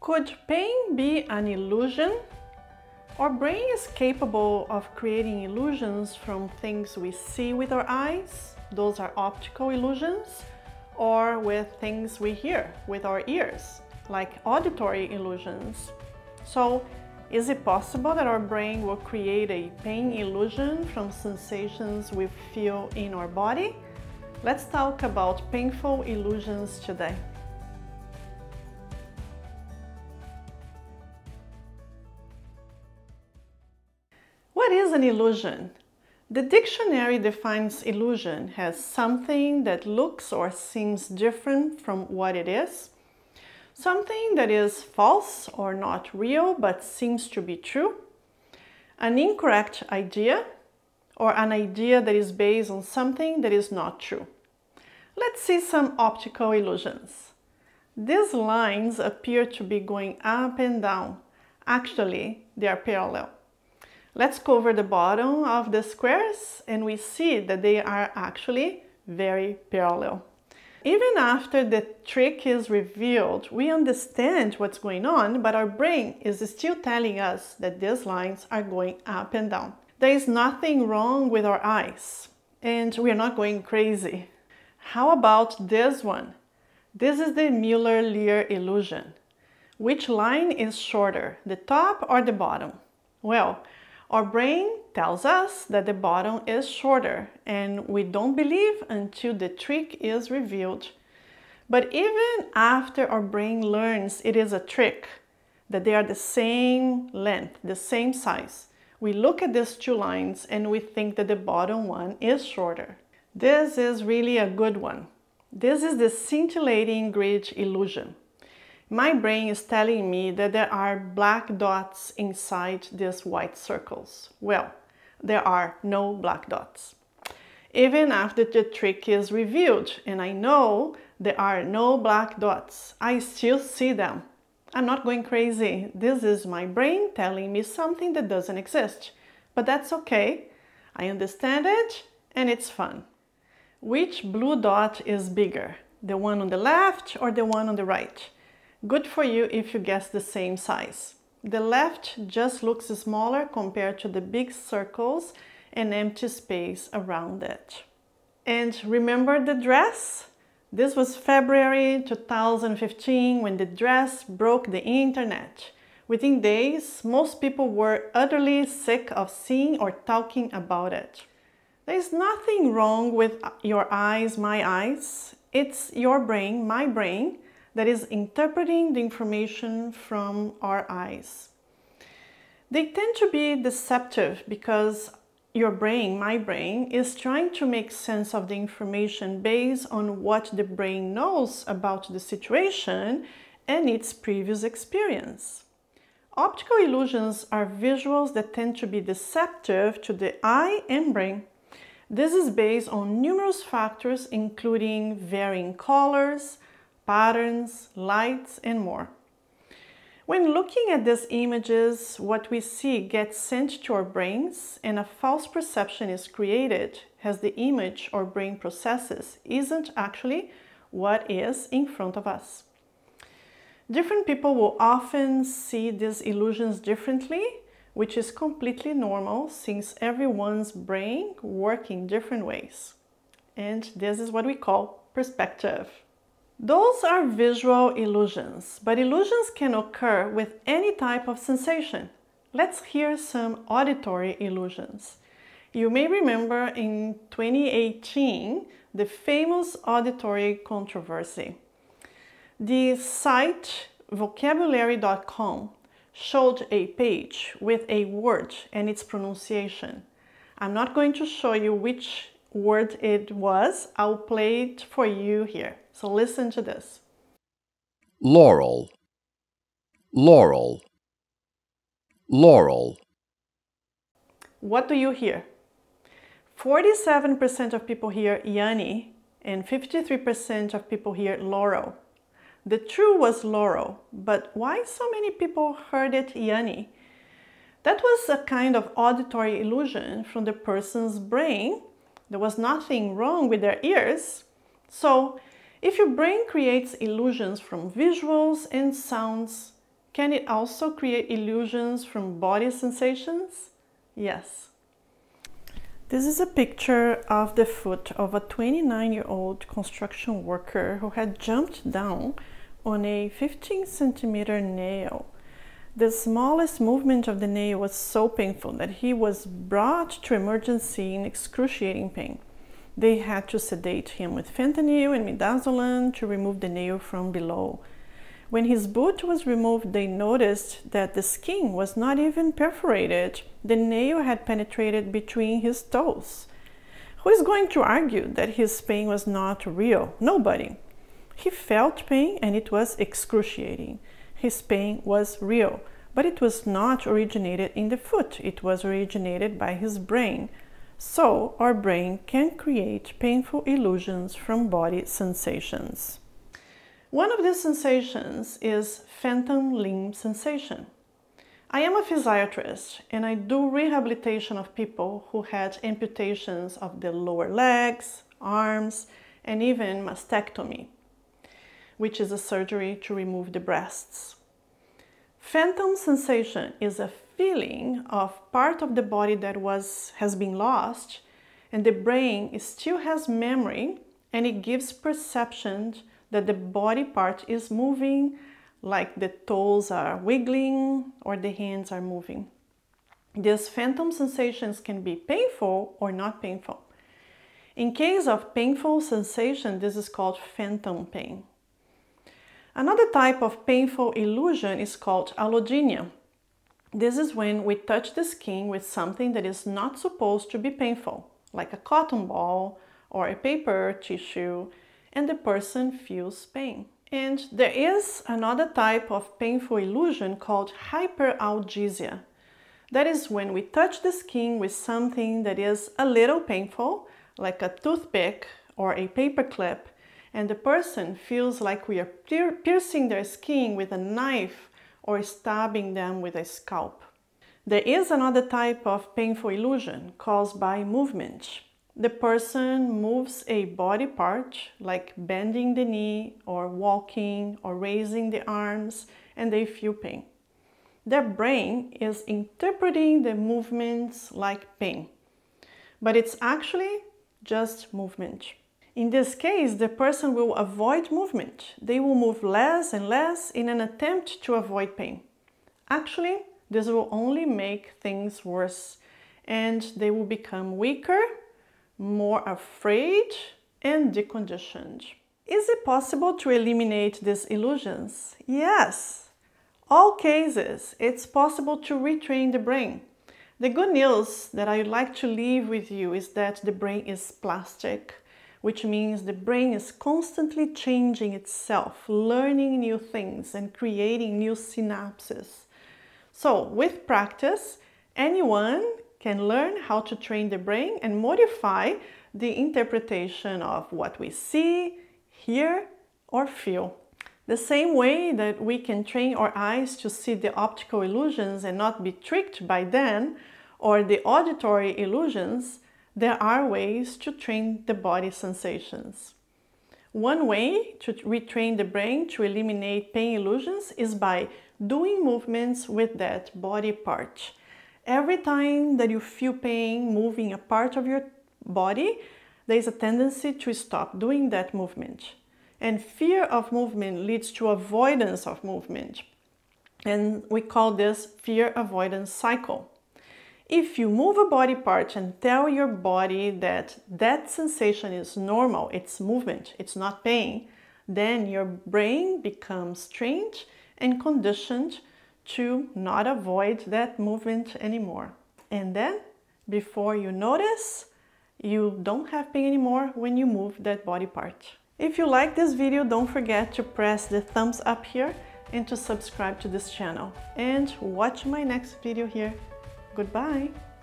Could pain be an illusion? Our brain is capable of creating illusions from things we see with our eyes, those are optical illusions, or with things we hear with our ears, like auditory illusions. So, is it possible that our brain will create a pain illusion from sensations we feel in our body? Let's talk about painful illusions today. What is an illusion? The dictionary defines illusion as something that looks or seems different from what it is, something that is false or not real but seems to be true, an incorrect idea, or an idea that is based on something that is not true. Let's see some optical illusions. These lines appear to be going up and down. Actually, they are parallel. Let's cover the bottom of the squares and we see that they are actually very parallel. Even after the trick is revealed, we understand what's going on, but our brain is still telling us that these lines are going up and down. There is nothing wrong with our eyes, and we are not going crazy. How about this one? This is the Mueller-Lear illusion. Which line is shorter, the top or the bottom? Well, our brain tells us that the bottom is shorter, and we don't believe until the trick is revealed. But even after our brain learns it is a trick, that they are the same length, the same size, we look at these two lines and we think that the bottom one is shorter. This is really a good one. This is the scintillating grid illusion. My brain is telling me that there are black dots inside these white circles. Well, there are no black dots. Even after the trick is revealed and I know there are no black dots, I still see them. I'm not going crazy. This is my brain telling me something that doesn't exist. But that's okay. I understand it and it's fun. Which blue dot is bigger? The one on the left or the one on the right? Good for you if you guess the same size. The left just looks smaller compared to the big circles and empty space around it. And remember the dress? This was February 2015 when the dress broke the internet. Within days, most people were utterly sick of seeing or talking about it. There is nothing wrong with your eyes, my eyes. It's your brain, my brain, that is interpreting the information from our eyes. They tend to be deceptive because your brain, my brain, is trying to make sense of the information based on what the brain knows about the situation and its previous experience. Optical illusions are visuals that tend to be deceptive to the eye and brain. This is based on numerous factors including varying colors, patterns, lights, and more. When looking at these images, what we see gets sent to our brains and a false perception is created as the image our brain processes isn't actually what is in front of us. Different people will often see these illusions differently, which is completely normal since everyone's brain works in different ways. And this is what we call perspective. Those are visual illusions, but illusions can occur with any type of sensation. Let's hear some auditory illusions. You may remember in 2018 the famous auditory controversy. The site vocabulary.com showed a page with a word and its pronunciation. I'm not going to show you which word it was. I'll play it for you here. So listen to this. Laurel, laurel, laurel. What do you hear? 47% of people hear Yanni and 53% of people hear Laurel. The true was Laurel, but why so many people heard it Yanni? That was a kind of auditory illusion from the person's brain. There was nothing wrong with their ears. So, if your brain creates illusions from visuals and sounds, Can it also create illusions from body sensations? Yes. This is a picture of the foot of a 29-year-old construction worker who had jumped down on a 15-centimeter nail. The smallest movement of the nail was so painful that he was brought to emergency in excruciating pain. They had to sedate him with fentanyl and midazolam to remove the nail from below. When his boot was removed, they noticed that the skin was not even perforated. The nail had penetrated between his toes. Who is going to argue that his pain was not real? Nobody. He felt pain and it was excruciating. His pain was real, but it was not originated in the foot. It was originated by his brain. So our brain can create painful illusions from body sensations. One of these sensations is phantom limb sensation. I am a physiatrist and I do rehabilitation of people who had amputations of the lower legs, arms, and even mastectomy, which is a surgery to remove the breasts. Phantom sensation is a feeling of part of the body that has been lost, and the brain still has memory, and it gives perception that the body part is moving, like the toes are wiggling or the hands are moving. These phantom sensations can be painful or not painful. In case of painful sensation, this is called phantom pain. Another type of painful illusion is called allodynia. This is when we touch the skin with something that is not supposed to be painful, like a cotton ball or a paper tissue, and the person feels pain. And there is another type of painful illusion called hyperalgesia. That is when we touch the skin with something that is a little painful, like a toothpick or a paper clip, and the person feels like we are piercing their skin with a knife or stabbing them with a scalp. There is another type of painful illusion caused by movement. The person moves a body part, like bending the knee or walking or raising the arms, and they feel pain. Their brain is interpreting the movements like pain, but it's actually just movement. In this case, the person will avoid movement. They will move less and less in an attempt to avoid pain. Actually, this will only make things worse, and they will become weaker, more afraid, and deconditioned. Is it possible to eliminate these illusions? Yes. All cases, it's possible to retrain the brain. The good news that I would like to leave with you is that the brain is plastic, which means the brain is constantly changing itself, learning new things and creating new synapses. So with practice, anyone can learn how to train the brain and modify the interpretation of what we see, hear, or feel. The same way that we can train our eyes to see the optical illusions and not be tricked by them, or the auditory illusions, there are ways to train the body sensations. One way to retrain the brain to eliminate pain illusions is by doing movements with that body part. Every time that you feel pain moving a part of your body, there is a tendency to stop doing that movement. And fear of movement leads to avoidance of movement. And we call this fear avoidance cycle. If you move a body part and tell your body that that sensation is normal, it's movement, it's not pain, then your brain becomes trained and conditioned to not avoid that movement anymore. And then, before you notice, you don't have pain anymore when you move that body part. If you like this video, don't forget to press the thumbs up here and to subscribe to this channel. And watch my next video here. Goodbye!